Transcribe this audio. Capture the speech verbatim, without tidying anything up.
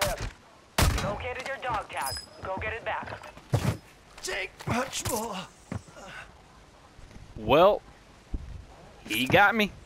Located your dog tag. Go get it back. Take much more. Well, he got me.